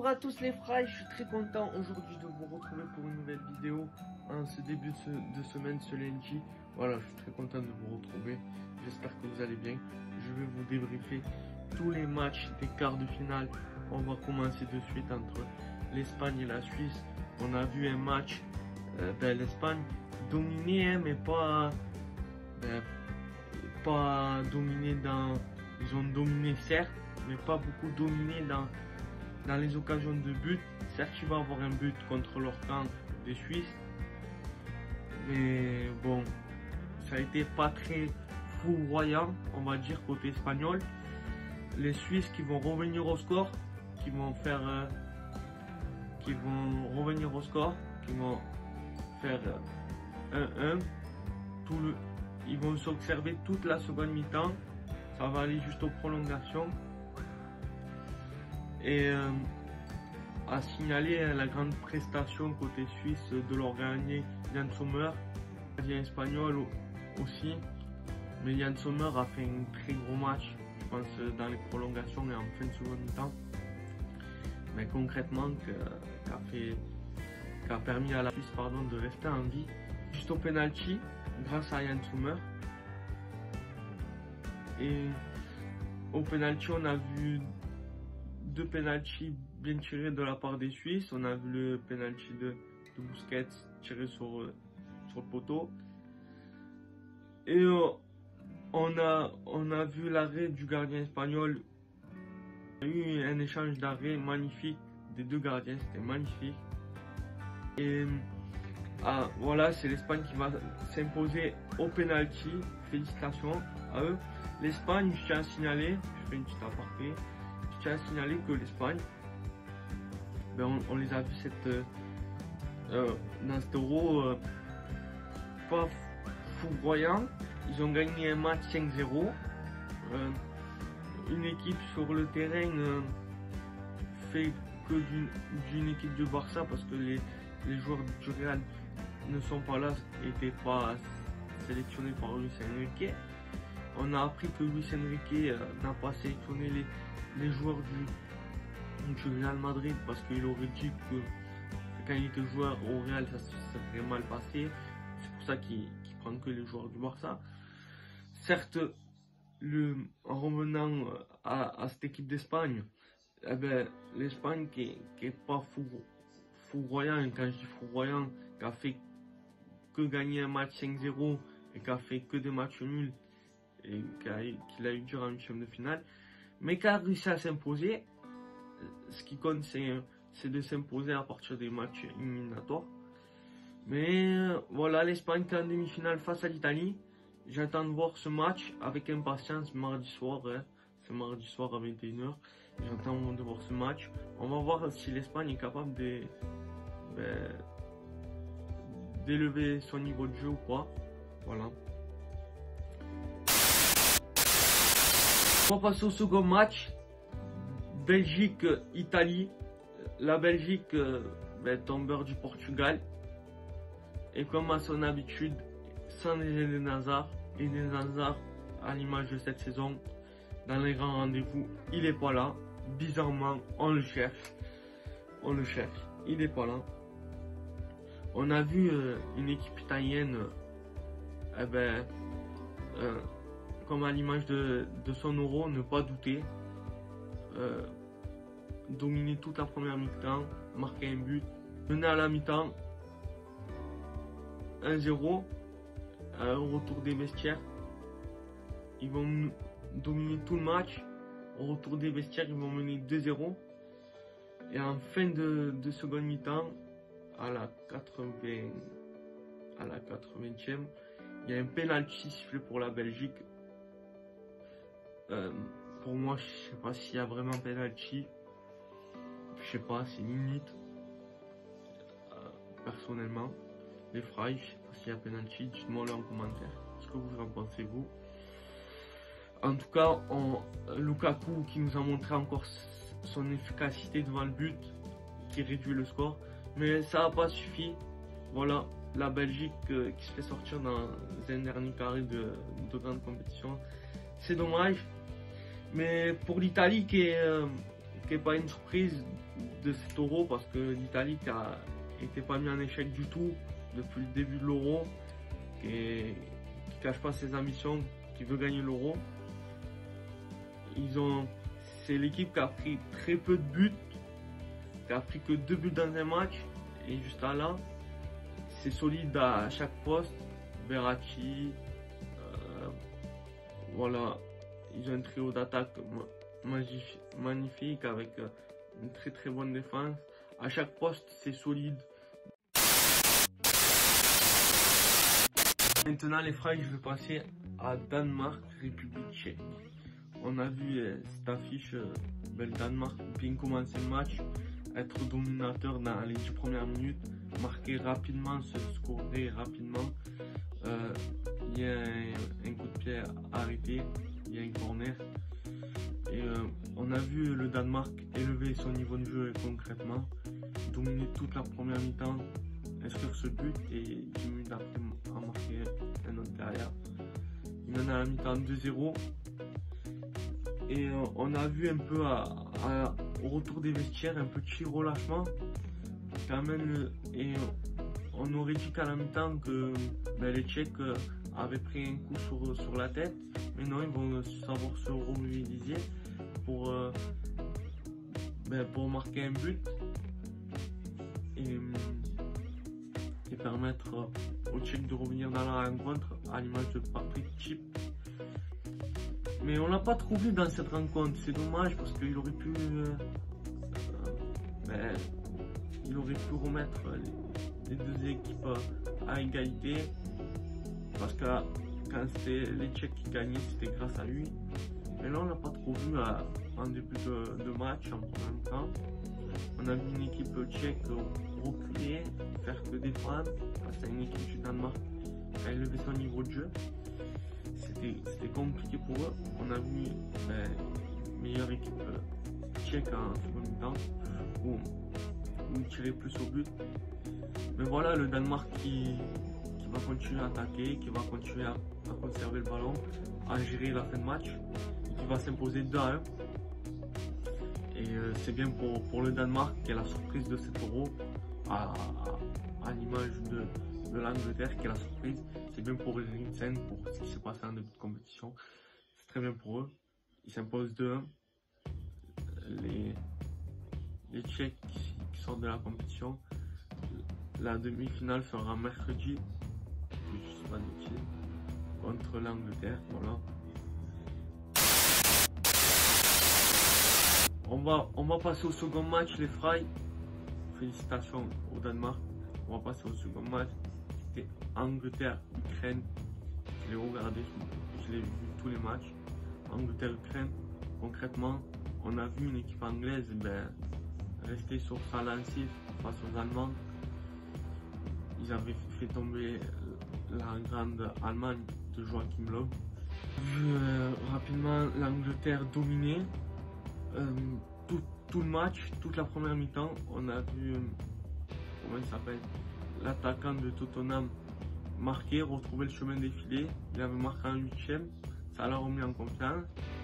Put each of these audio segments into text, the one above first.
Bonjour à tous les frères, je suis très content aujourd'hui de vous retrouver pour une nouvelle vidéo en ce début de semaine, ce lundi. Voilà, je suis très content de vous retrouver, j'espère que vous allez bien. Je vais vous débriefer tous les matchs des quarts de finale. On va commencer de suite entre l'Espagne et la Suisse. On a vu un match, l'Espagne dominé, hein, mais pas dominé dans... Ils ont dominé certes, mais pas beaucoup dominé dans les occasions de but. Certes, il va avoir un but contre leur camp des Suisses, mais bon, ça a été pas très foudroyant, on va dire, côté espagnol. Les Suisses qui vont revenir au score, qui vont revenir au score, qui vont faire 1-1. Ils vont s'observer toute la seconde mi-temps. Ça va aller juste aux prolongations. Et à signaler la grande prestation côté suisse de leur gardien Yann Sommer, gardien espagnol aussi. Mais Yann Sommer a fait un très gros match, je pense, dans les prolongations et en fin de seconde mi-temps. Mais concrètement, qui a permis à la Suisse de rester en vie. Juste au penalty, grâce à Yann Sommer. Et au penalty, on a vu deux penalties bien tirés de la part des Suisses. On a vu le penalty de Busquets tiré sur le poteau. Et on a vu l'arrêt du gardien espagnol. Il y a eu un échange d'arrêt magnifique des deux gardiens, c'était magnifique. Et voilà, c'est l'Espagne qui va s'imposer au penalty. Félicitations à eux. L'Espagne, je tiens à signaler, je fais une petite aparté, je tiens à signaler que l'Espagne, on les a vus dans cet euro pas foudroyant. Ils ont gagné un match 5-0. Une équipe sur le terrain fait que d'une équipe du Barça, parce que les joueurs du Real ne sont pas là, n'étaient pas sélectionnés par Luis Enrique. On a appris que Luis Enrique n'a pas sélectionné les joueurs du Real Madrid parce qu'il aurait dit que quand il était joueur au Real, ça serait mal passé. C'est pour ça qu'il prend que les joueurs du Barça. Certes, en revenant à cette équipe d'Espagne, l'Espagne qui est pas foudroyant, et quand je dis foudroyant, qui a fait que gagner un match 5-0 et qui a fait que des matchs nuls et qu'il a eu dur en huitième de finale, mais qui a réussi à s'imposer. Ce qui compte, c'est de s'imposer à partir des matchs éliminatoires. Mais voilà, l'Espagne qui est en demi-finale face à l'Italie. J'attends de voir ce match avec impatience mardi soir. C'est mardi soir à 21 h. J'attends de voir ce match. On va voir si l'Espagne est capable d'élever son niveau de jeu ou pas. Voilà. On va passer au second match. Belgique-Italie. La Belgique, tombeur du Portugal. Et comme à son habitude, sans Eden Hazard. Eden Hazard, à l'image de cette saison, dans les grands rendez-vous, il n'est pas là. Bizarrement, on le cherche. Il n'est pas là. On a vu une équipe italienne, comme à l'image de son euro, ne pas douter. Dominer toute la première mi-temps, marquer un but, mener à la mi-temps 1-0. Au retour des vestiaires, ils vont dominer tout le match. Au retour des vestiaires, ils vont mener 2-0. Et en fin de seconde mi-temps, à la 80e, il y a un penalty sifflé pour la Belgique. Pour moi, je sais pas s'il y a vraiment penalty. Je sais pas, c'est limite. Personnellement, les frères, je sais pas s'il y a penalty, dites-moi le en commentaire. Ce que vous en pensez, vous. En tout cas, Lukaku qui nous a montré encore son efficacité devant le but, qui réduit le score. Mais ça n'a pas suffi. Voilà, la Belgique qui se fait sortir dans un dernier carré de grande compétition. C'est dommage. Mais pour l'Italie qui est qui n'est pas une surprise de cet Euro parce que l'Italie n'était pas mis en échec du tout depuis le début de l'Euro, qui ne cache pas ses ambitions, qui veut gagner l'Euro. C'est l'équipe qui a pris très peu de buts, qui a pris que 2 buts dans un match, et juste là, c'est solide à chaque poste. Verratti, voilà, ils ont un trio d'attaque magnifique avec une très très bonne défense. À chaque poste, c'est solide. Maintenant, les Fry, je vais passer à Danemark, République tchèque. On a vu cette affiche, le Danemark bien commencer le match, être dominateur dans les 10 premières minutes, marquer rapidement, se scorer rapidement. Il y a un coup de pied arrêté, il y a un corner. Et on a vu le Danemark élever son niveau de jeu concrètement, dominer toute la première mi-temps, inscrire ce but et 10 minutes après en marquer un autre derrière. Il mène à la mi-temps 2-0. Et on a vu un peu au retour des vestiaires un petit relâchement. Quand même, et on aurait dit qu'à la mi-temps que les Tchèques avaient pris un coup sur la tête. Mais non, ils vont savoir se remobiliser pour marquer un but et permettre aux Tchèques de revenir dans la rencontre à l'image de Patrick Schick. Mais on l'a pas trouvé dans cette rencontre, c'est dommage parce qu'il aurait pu remettre les deux équipes à égalité, parce que quand c'était les Tchèques qui gagnaient, c'était grâce à lui. Mais là, on l'a pas trop vu en début de match, en premier temps. On a vu une équipe tchèque reculer, faire que défendre, face à une équipe du Danemark qui a élevé son niveau de jeu. C'était compliqué pour eux. On a vu une meilleure équipe tchèque en seconde mi-temps où ils tiraient plus au but. Mais voilà, le Danemark qui va continuer à attaquer, qui va continuer à conserver le ballon, à gérer la fin de match, qui va s'imposer 2-1. Et c'est bien pour le Danemark qui est la surprise de cet Euro, à l'image de l'Angleterre qui est la surprise. C'est bien pour Eriksen, pour ce qui s'est passé en début de compétition. C'est très bien pour eux. Ils s'imposent 2-1. Les Tchèques qui sortent de la compétition. La demi-finale sera mercredi, je ne sais pas de qui, contre l'Angleterre. Voilà. On va passer au second match, les Fry. Félicitations au Danemark. On va passer au second match. C'était Angleterre-Ukraine. Je l'ai regardé, je l'ai vu tous les matchs. Angleterre-Ukraine, concrètement, on a vu une équipe anglaise rester sur sa lancée face aux Allemands. Ils avaient fait tomber la grande Allemagne de Joachim Löw. Rapidement, l'Angleterre dominée. Tout le match, toute la première mi-temps, on a vu, comment il s'appelle, l'attaquant de Tottenham marquer, retrouver le chemin des filets. Il avait marqué en 8e, ça l'a remis en confiance.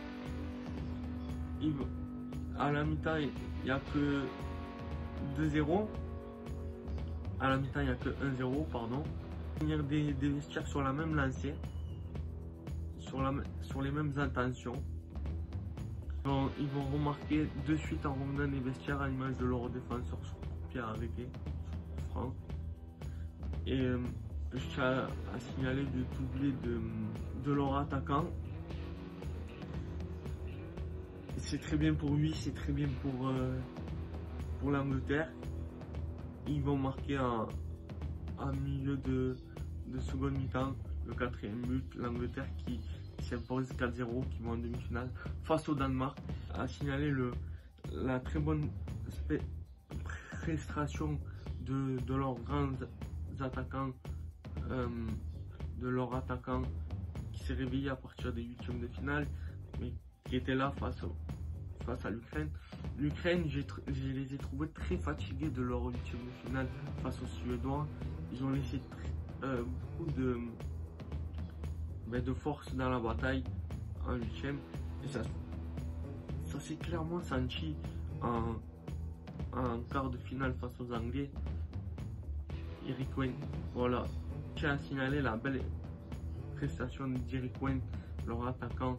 À la mi-temps, il n'y a que 2-0. À la mi-temps, il n'y a que 1-0, pardon. Venir des vestiaires sur la même lancée, sur les mêmes intentions. Ils vont remarquer de suite en revenant des vestiaires à l'image de leur défenseur sur Pierre arrêté, Franck. Et je tiens à signaler le doublé de leur attaquant. C'est très bien pour lui, c'est très bien pour l'Angleterre. Ils vont marquer en milieu de seconde mi-temps le 4e but. L'Angleterre qui s'impose 4-0, qui vont en demi-finale face au Danemark. A signaler la très bonne prestation de leurs grands attaquants, qui s'est réveillé à partir des 8e de finale, mais qui était là face à l'Ukraine. L'Ukraine, je les ai trouvés très fatigués de leur 8e de finale face aux Suédois. Ils ont laissé beaucoup de force dans la bataille en 8e, et ça s'est clairement senti en quart de finale face aux Anglais. Eric Wein, voilà, je tiens à signaler la belle prestation d'Eric Wein, leur attaquant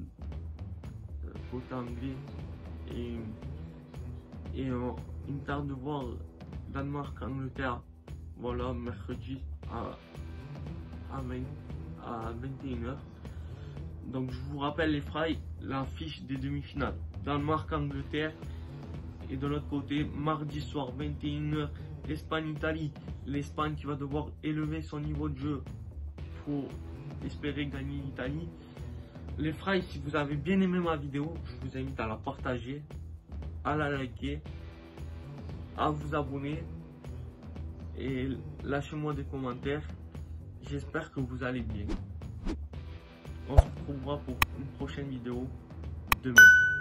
côté anglais. Et il me tarde de voir Danemark-Angleterre, voilà, mercredi à 21h. Donc je vous rappelle les frais, l'affiche des demi-finales. Danemark-Angleterre, et de l'autre côté, mardi soir 21h, Espagne-Italie. L'Espagne qui va devoir élever son niveau de jeu pour espérer gagner l'Italie. Les frais, si vous avez bien aimé ma vidéo, je vous invite à la partager, à la liker, à vous abonner et lâchez-moi des commentaires. J'espère que vous allez bien. On se retrouvera pour une prochaine vidéo demain.